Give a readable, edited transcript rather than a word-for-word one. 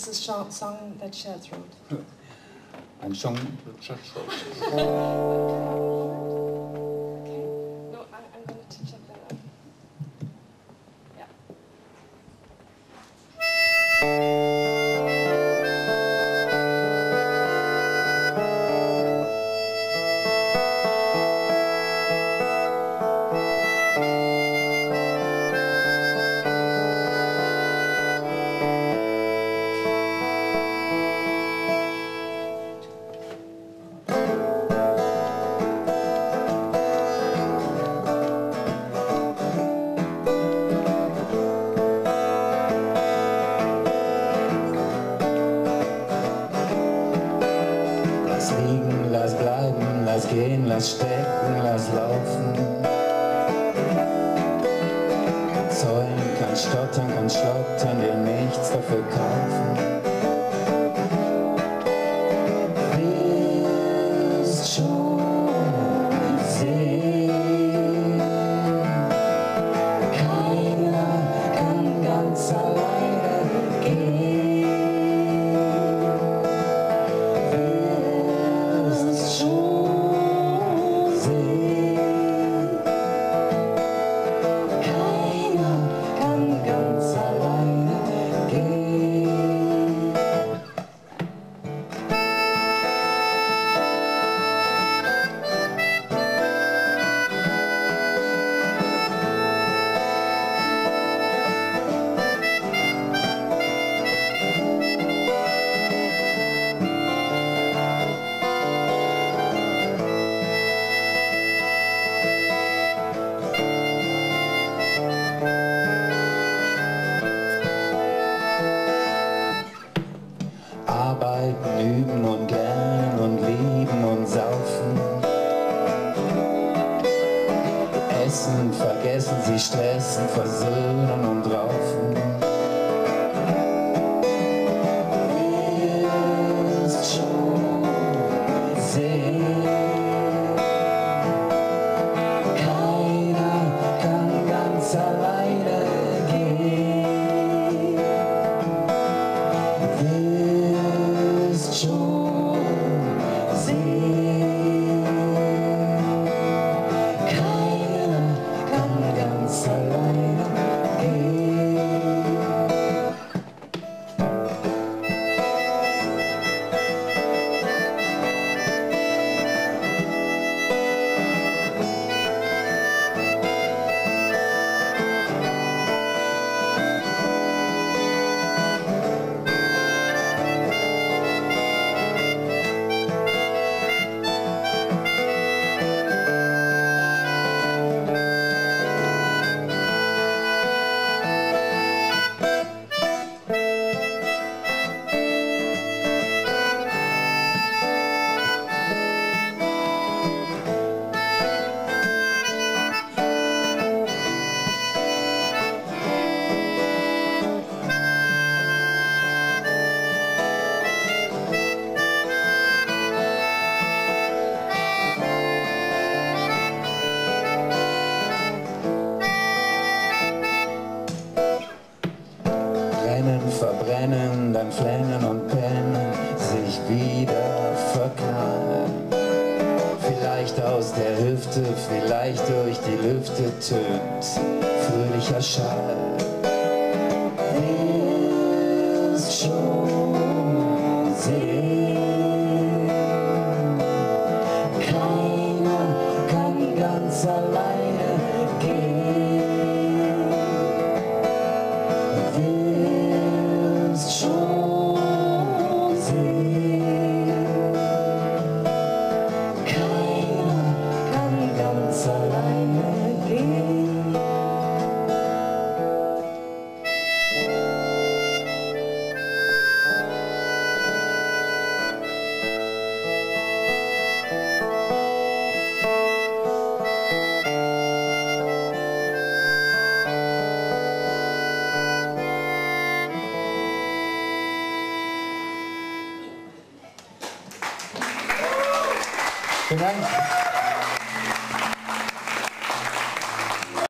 It's a song that Cher wrote. Ein Song that Cher wrote. Okay. No, I'm going to check that out. Yeah. Lass bleiben, lass gehen, lass stecken, lass laufen. Zäumen kann stottern, kann schlottern, dir nichts dafür kaufen. Wirst schon sehen, keiner kann ganz alleine gehen. Arbeiten, üben und lernen und lieben und saufen. Essen, vergessen, sie stressen, versöhnen und raufen. Wirst schon sehen, keiner kann ganz alleine gehen. Schon sehen, keiner kann ganz alleine gehen. Verbrennen, dann flennen und pennen, sich wieder verknallen. Vielleicht aus der Hüfte, vielleicht durch die Lüfte tönt fröhlicher Schall. Wirst schon sehen, keiner kann ganz alleine gehen. Schon sehen, keiner kann ganz alleine gehen. Vielen Dank.